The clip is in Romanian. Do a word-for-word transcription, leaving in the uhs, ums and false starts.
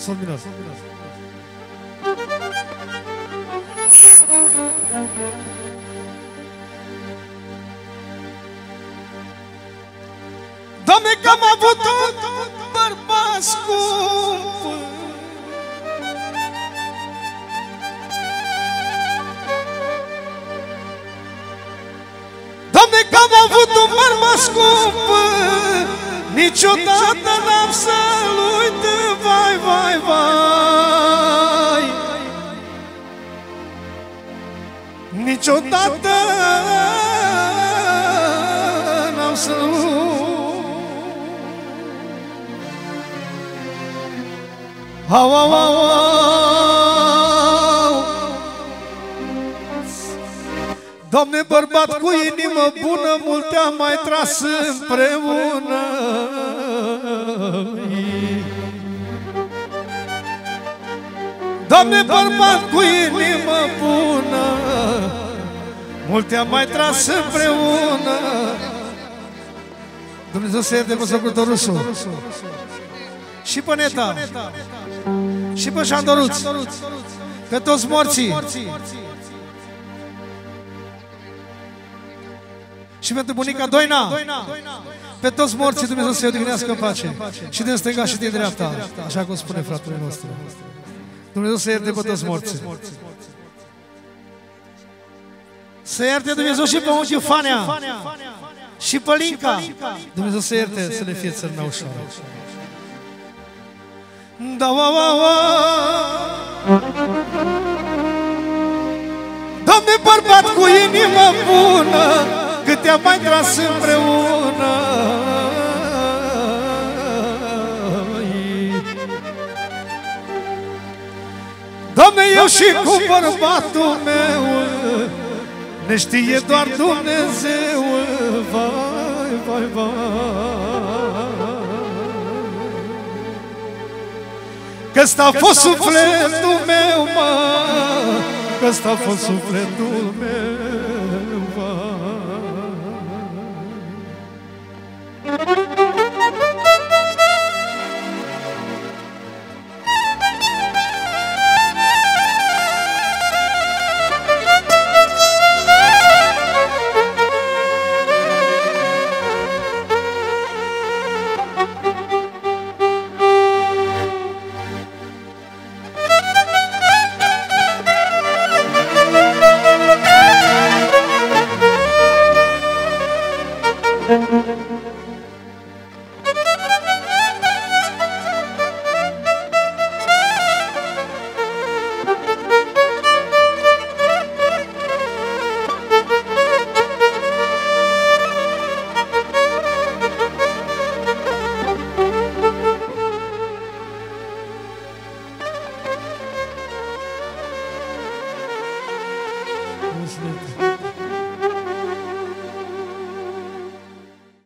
Sol minor. Doamne, că am avut un bărbat scump, Doamne, că am avut un bărbat scump, niciodată n-am să-l uit, vai, vai, vai. Niciodată n-am să-l uit. Au, au, au, au. Doamne, bărbat cu inimă bună, multe am mai tras împreună. Doamne, bărbat cu inimă bună, multe am mai tras împreună. Dumnezeu să ierte pe socrutul Rusu și pe Neta și pe Șandoruț, pe toți morții și pentru bunica Doina, pe toți morții. Dumnezeu să-i odihnească în pace, și din stânga și din dreapta, așa cum spune fratele nostru. Dumnezeu să ierte pe toți morții. Să ierte Dumnezeu și pe unchiul Fanea și pe Linca. Dumnezeu să ierte, să le fie țărna ușoară. Da, wa, wa, wa. Doamne, bărbat cu inimă bună, câte am mai tras împreună. Doamne, eu și cu bărbatul meu ne știe doar Dumnezeu. Vai, vai, vai. Că ăsta a fost sufletul meu, mă, că ăsta a fost sufletul meu.